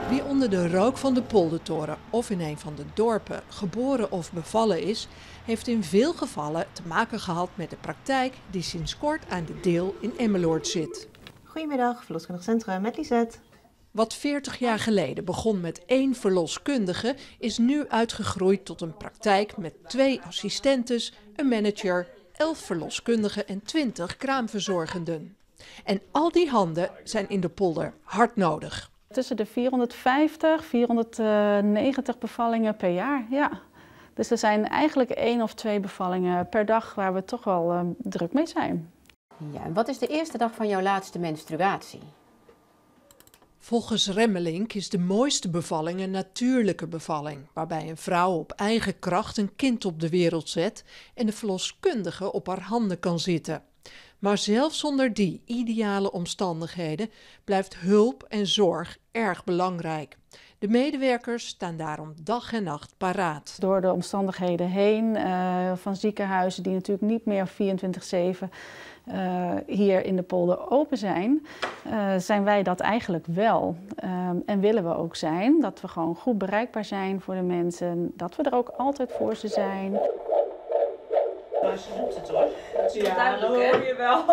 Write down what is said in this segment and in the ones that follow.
Wie onder de rook van de Poldertoren of in een van de dorpen geboren of bevallen is, heeft in veel gevallen te maken gehad met de praktijk die sinds kort aan de Deel in Emmeloord zit. Goedemiddag, Verloskundig Centrum met Lisette. Wat 40 jaar geleden begon met 1 verloskundige, is nu uitgegroeid tot een praktijk met 2 assistentes, een manager, 11 verloskundigen en 20 kraamverzorgenden. En al die handen zijn in de polder hard nodig. Tussen de 450, 490 bevallingen per jaar, ja. Dus er zijn eigenlijk 1 of 2 bevallingen per dag waar we toch wel druk mee zijn. Ja, en wat is de eerste dag van jouw laatste menstruatie? Volgens Remmelink is de mooiste bevalling een natuurlijke bevalling, waarbij een vrouw op eigen kracht een kind op de wereld zet en de verloskundige op haar handen kan zitten. Maar zelfs zonder die ideale omstandigheden blijft hulp en zorg erg belangrijk. De medewerkers staan daarom dag en nacht paraat. Door de omstandigheden heen van ziekenhuizen die natuurlijk niet meer 24/7 hier in de polder open zijn, zijn wij dat eigenlijk wel. En willen we ook zijn, dat we gewoon goed bereikbaar zijn voor de mensen, dat we er ook altijd voor ze zijn. Maar ze doet het hoor. Dat is Ja, duidelijk, dat hè? hoor je wel.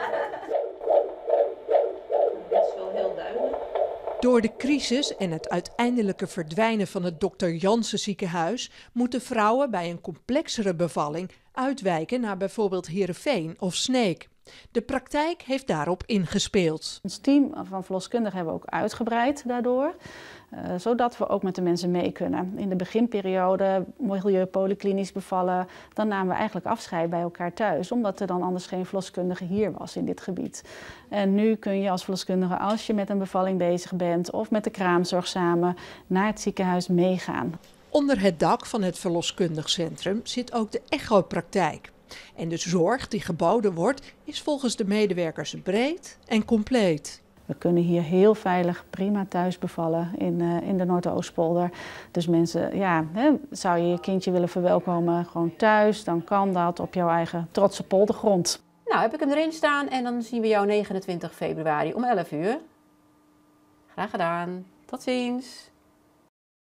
Dit is wel heel duidelijk. Door de crisis en het uiteindelijke verdwijnen van het Dr. Jansen ziekenhuis moeten vrouwen bij een complexere bevalling uitwijken naar bijvoorbeeld Heerenveen of Sneek. De praktijk heeft daarop ingespeeld. Ons team van verloskundigen hebben we ook uitgebreid daardoor, zodat we ook met de mensen mee kunnen. In de beginperiode wil je polyklinisch bevallen, dan namen we eigenlijk afscheid bij elkaar thuis, omdat er dan anders geen verloskundige hier was in dit gebied. En nu kun je als verloskundige, als je met een bevalling bezig bent of met de kraamzorg samen, naar het ziekenhuis meegaan. Onder het dak van het verloskundig centrum zit ook de echopraktijk. En de zorg die geboden wordt is volgens de medewerkers breed en compleet. We kunnen hier heel veilig prima thuis bevallen in de Noordoostpolder. Dus mensen, ja, zou je je kindje willen verwelkomen gewoon thuis, dan kan dat op jouw eigen trotse poldergrond. Nou, heb ik hem erin staan en dan zien we jou 29 februari om 11 uur. Graag gedaan. Tot ziens.